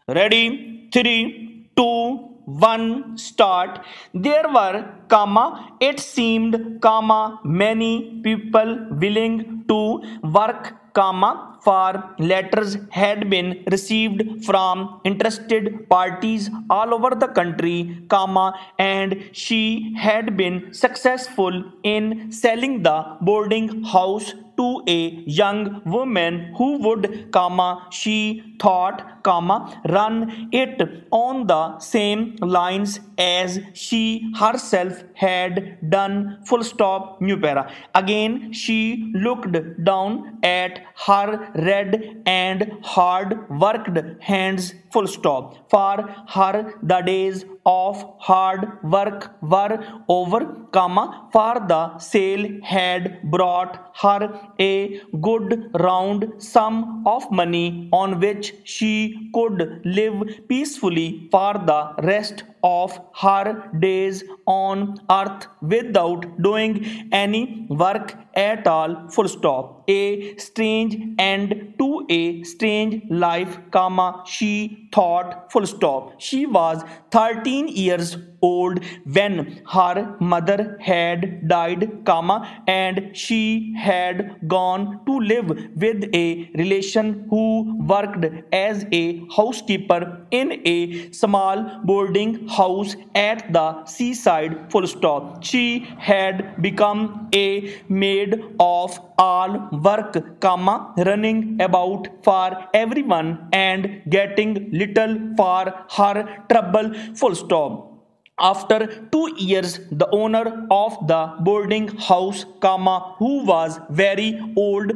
Ready? 3, 2, 1, start. There were, it seemed, many people willing to work, for letters had been received from interested parties all over the country, and she had been successful in selling the boarding house to a young woman who would, she thought, run it on the same lines as she herself had done, full stop, new para. Again, she looked down at her red and hard worked hands, full stop. For her, the days of hard work were over, for the sale had brought her a good round sum of money on which she could live peacefully for the rest of her days on earth without doing any work at all, full stop. A strange end to a strange life, she thought, full stop. She was 13 years old when her mother had died, and she had gone to live with a relation who worked as a housekeeper in a small boarding house at the seaside, full stop. She had become a maid of all work, running about for everyone and getting little for her trouble, full stop. After 2 years, the owner of the boarding house, who was very old,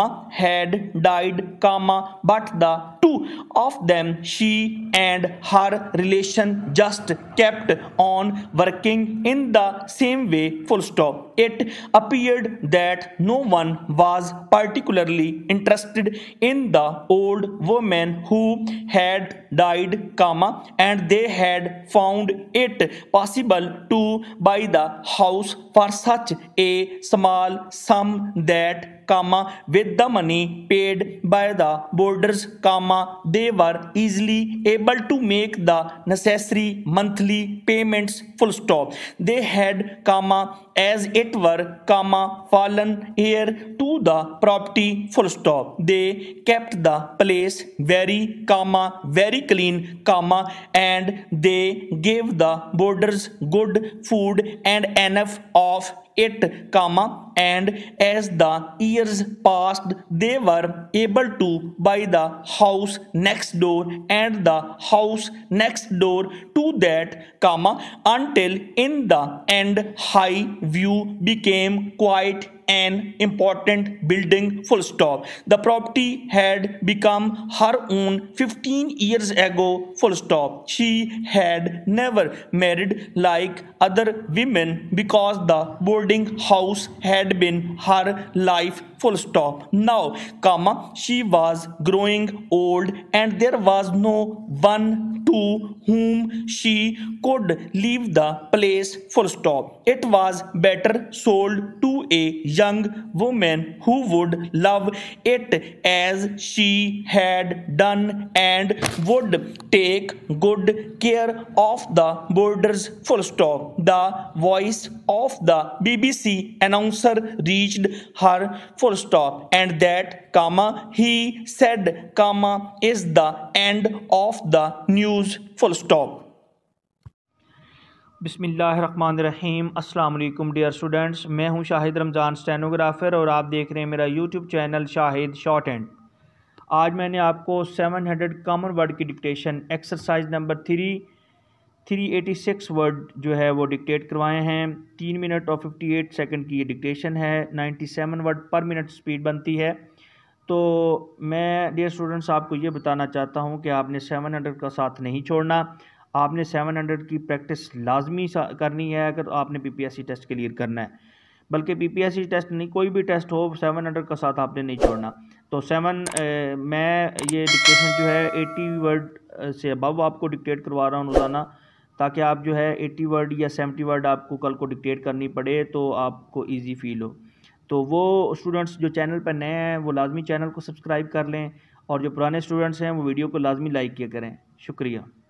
had died, but the two of them, she and her relation, just kept on working in the same way, full stop. It appeared that no one was particularly interested in the old woman who had died, and they had found it possible to buy the house for such a small sum that, with the money paid by the boarders, they were easily able to make the necessary monthly payments, full stop. They had, as it were, fallen heir to the property, full stop. They kept the place very, very clean, and they gave the boarders good food and enough of it, and as the years passed, they were able to buy the house next door and the house next door to that, until in the end High View became quite an important building, full stop. The property had become her own 15 years ago, full stop. She had never married like other women because the boarding house had been her life, full stop. Now, she was growing old and there was no one to whom she could leave the place, full stop. It was better sold to a young woman who would love it as she had done and would take good care of the boarders, full stop. The voice of the BBC announcer reached her, full stop, and that, he said, is the end of the news, full stop. बिस्मिल्लाहिर्रहमानिर्रहीम अस्सलाम वालेकुम dear students, मैं हूं Shahid Ramzan stenographer और आप देख रहे हैं मेरा YouTube channel Shahid shorthand. आज मैंने आपको 700 कॉमन वर्ड की डिक्टेशन एक्सरसाइज नंबर 386 वर्ड जो है वो डिक्टेट करवाए हैं। 3 मिनट और 58 सेकंड की ये डिक्टेशन है। 97 वर्ड पर मिनट स्पीड बनती है। तो मैं डियर स्टूडेंट्स आपको ये बताना चाहता हूँ कि आपने 700 का साथ नहीं छोड़ना। आपने 700 की प्रैक्टिस लाजमी करनी है अगर आपने पीपीएससी टेस्ट क्लियर करना है। बल्कि पीपीएससी टेस्ट नहीं, कोई भी टेस्ट हो, 700 का साथ आपने नहीं छोड़ना। तो मैं ये डिक्टेशन जो है 80 वर्ड से अबव आपको डिक्टेट करवा रहा हूँ रोज़ाना, ताकि आप जो है 80 वर्ड या 70 वर्ड आपको कल को डिक्टेट करनी पड़े तो आपको ईजी फील हो। तो वो स्टूडेंट्स जो चैनल पर नए हैं वो लाजमी चैनल को सब्सक्राइब कर लें, और जो पुराने स्टूडेंट्स हैं वो वीडियो को लाजमी लाइक किया करें। शुक्रिया।